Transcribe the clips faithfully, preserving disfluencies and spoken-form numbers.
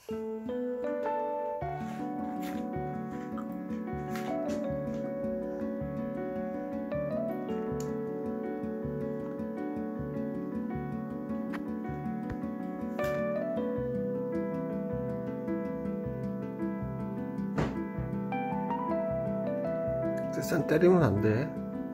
세상 때리면 안 돼.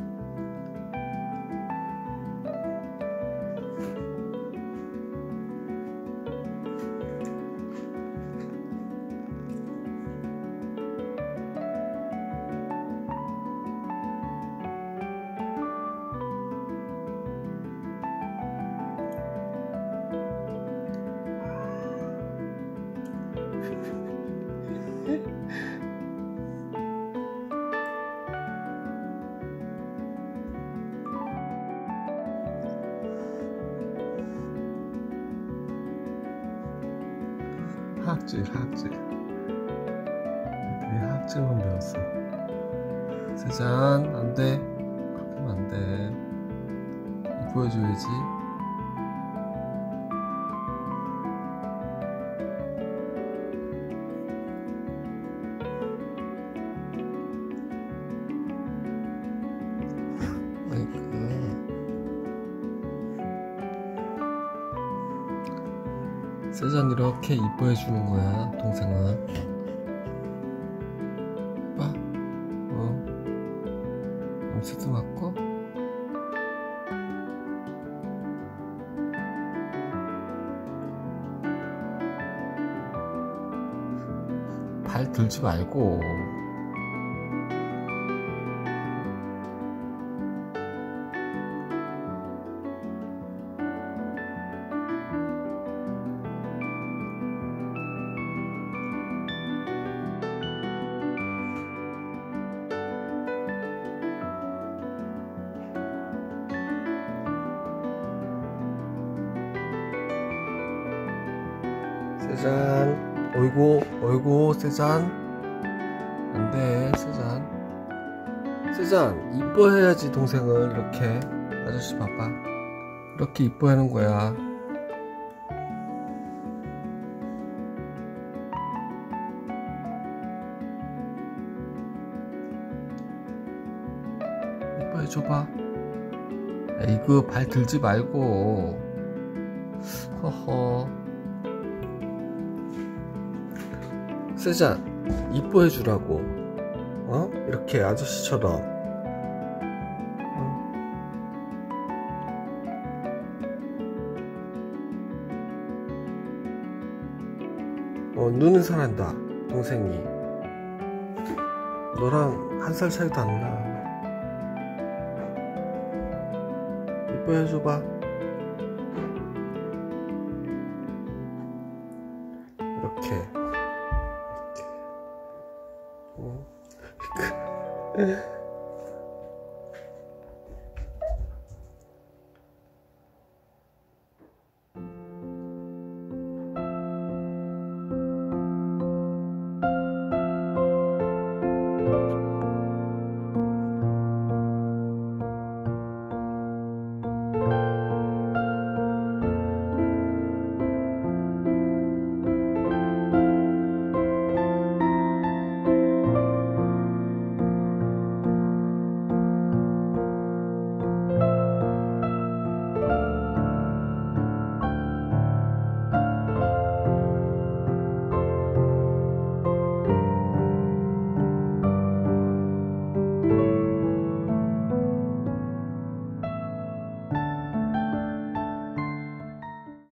하악질, 하악질. 애들이 하악질만 배웠어. 세잔, 안 돼. 그렇게 하면 안 돼. 이 보여줘야지. 아이고. 세잔 이렇게 이뻐해 주는 거야, 동생은. 봐, 어, 염색도 맞고. 발 들지 말고. 세잔, 어이구, 어이구, 세잔. 안 돼, 세잔. 세잔, 이뻐해야지, 동생을. 이렇게. 아저씨 봐봐. 이렇게 이뻐하는 거야. 이뻐해줘봐. 에이그, 발 들지 말고. 허허. 세잔, 이뻐해주라고. 어? 이렇게 아저씨처럼. 어? 어, 눈은 사란다, 동생이. 너랑 한 살 차이도 안 나. 이뻐해줘봐. 이렇게. 어.